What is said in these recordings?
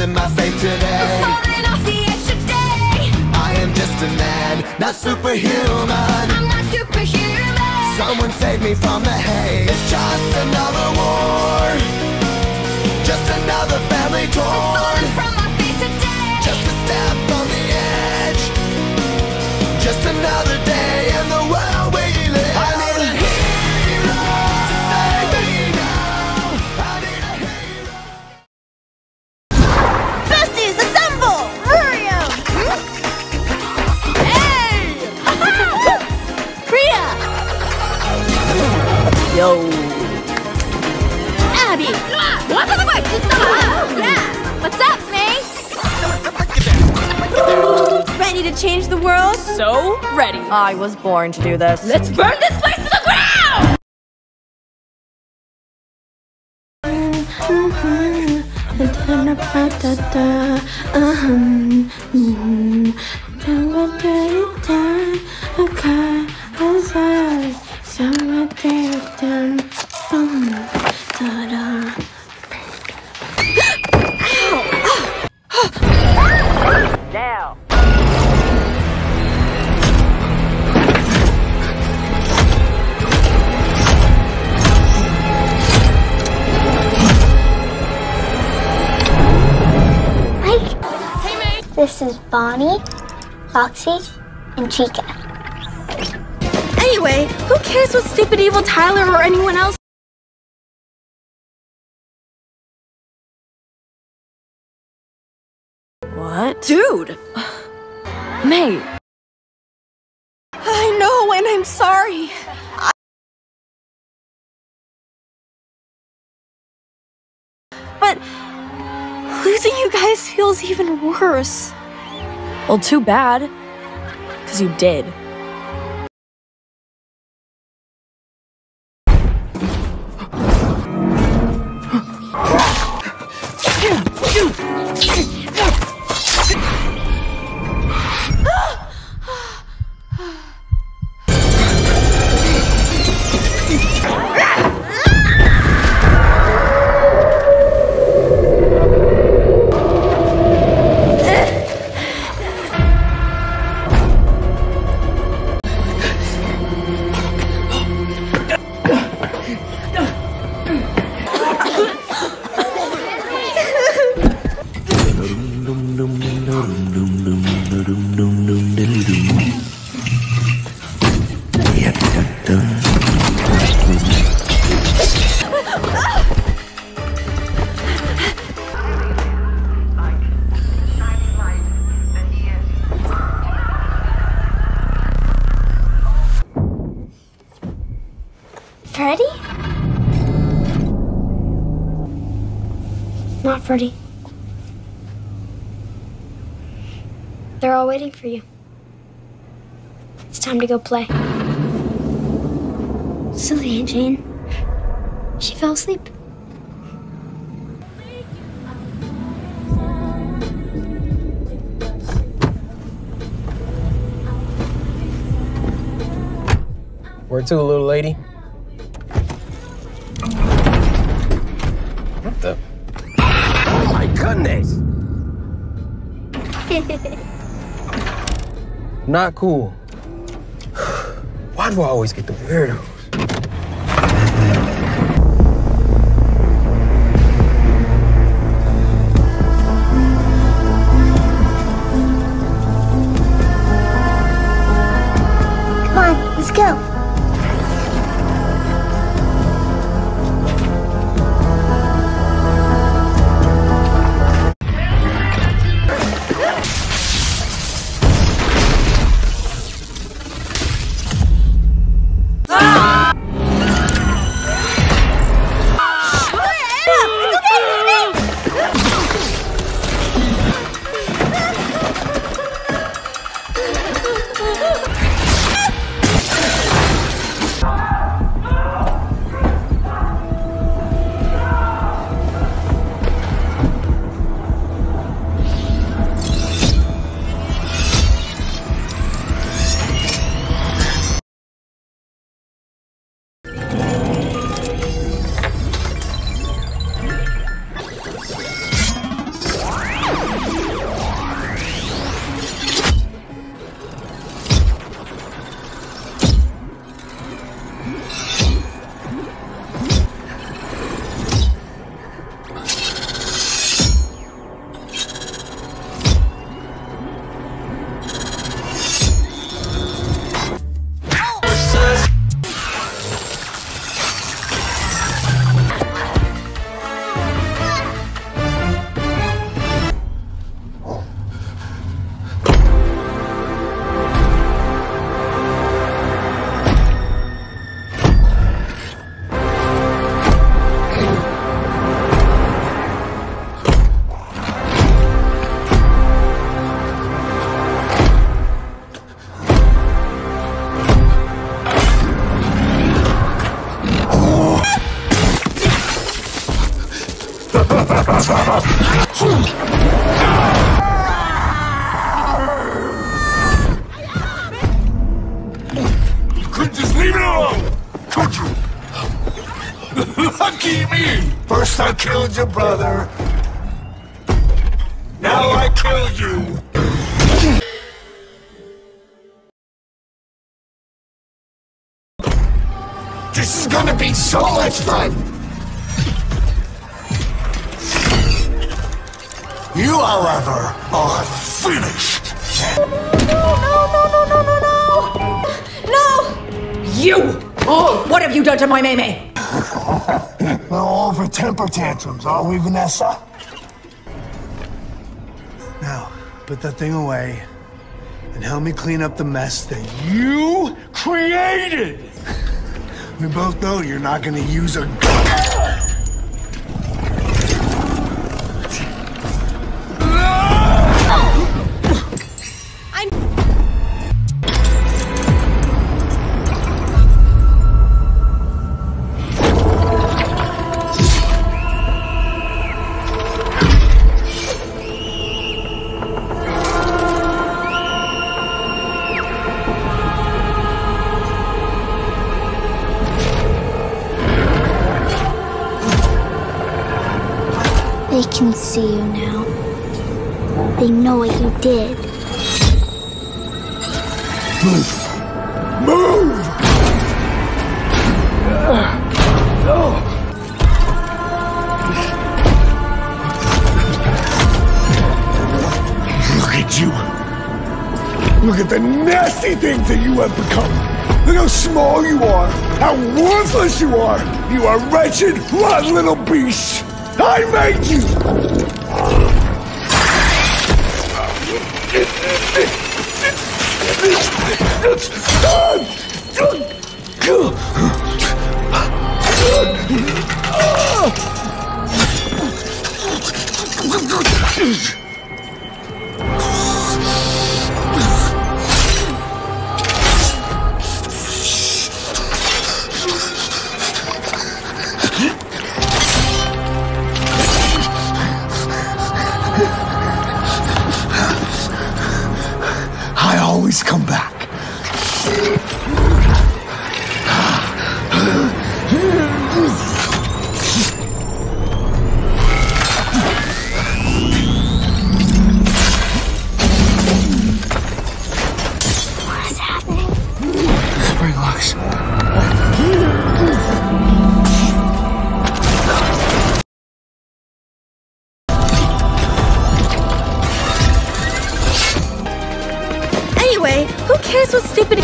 losing my faith today. Falling off the edge today. I am just a man, not superhuman. I'm not superhuman. Someone save me from the haze. It's just another war, just another family torn. Falling from my faith today. Just a step on the edge, just another day in the world we live. I need a hero to save me now. I need a hero. Besties, assemble! Hurry up! Hey! Priya! Yo! Abby! Yeah! What's up, May? Ready to change the world? So ready. I was born to do this. Let's burn this place to the ground! Now. This is Bonnie, Foxy, and Chica. Anyway, who cares what stupid evil Tyler or anyone else? What? Dude! May. I know, and I'm sorry. But losing you guys feels even worse. Well, too bad. 'Cause you did. Freddy? Not Freddy. They're all waiting for you. It's time to go play. Silly Aunt Jane. She fell asleep. Where to, little lady? What the? Oh my goodness! Not cool. Why do I always get the weirdos? Come on, let's go. lucky me! First I killed your brother. Now I kill you. This is gonna be so much fun! You, however, are finished! You! Oh, what have you done to my Mei? We're all for temper tantrums, aren't we, Vanessa? Now, put that thing away and help me clean up the mess that you created! We both know you're not gonna use a gun. They can see you now. They know what you did. Move! Look at you. Look at the nasty things that you have become. Look how small you are. How worthless you are. You are wretched, rotten little beast. I made you. I always come back. What is happening? Springlocks. Anyway, who cares what stupid...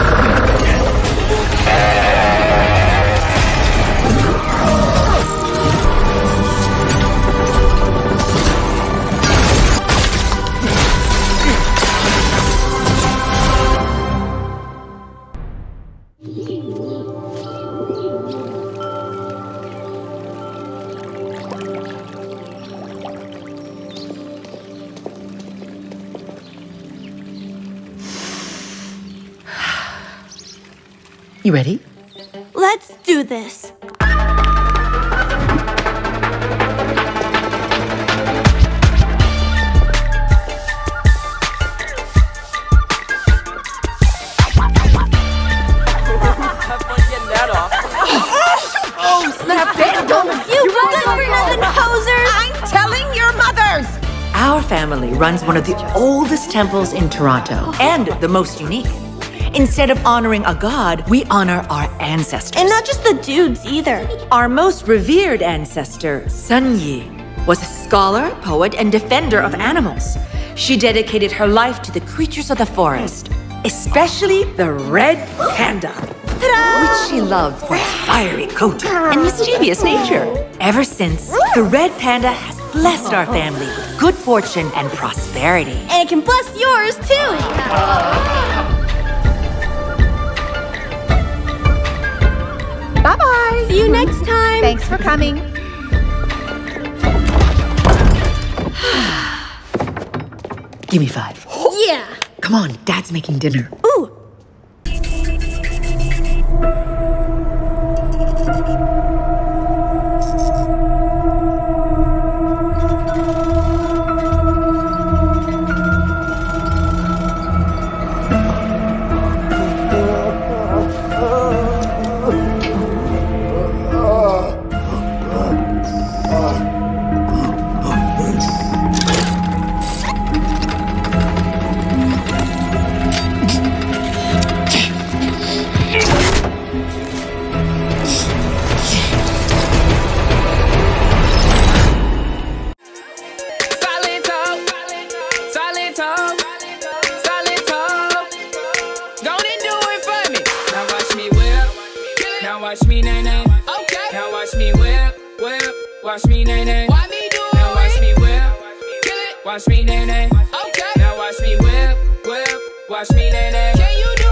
You ready? Let's do this. Snap that! Don't You good for nothing posers! I'm telling your mothers! Our family runs one of the oldest temples in Toronto and the most unique. Instead of honoring a god, we honor our ancestors. And not just the dudes either. Our most revered ancestor, Sun Yi, was a scholar, poet, and defender of animals. She dedicated her life to the creatures of the forest, especially the red panda, which she loved for its fiery coat and mischievous nature. Ever since, the red panda has blessed our family with good fortune and prosperity. And it can bless yours too. Bye-bye. See you next time. Thanks for coming. Give me 5. Yeah. Come on, Dad's making dinner. Ooh. watch me nay nay. Okay. Now watch me whip, whip. Watch me nay nay. Why me do it? Now watch me whip. Kill it. Watch me nay nay. Okay. Now watch me whip, whip. Watch me nay nay. Can you do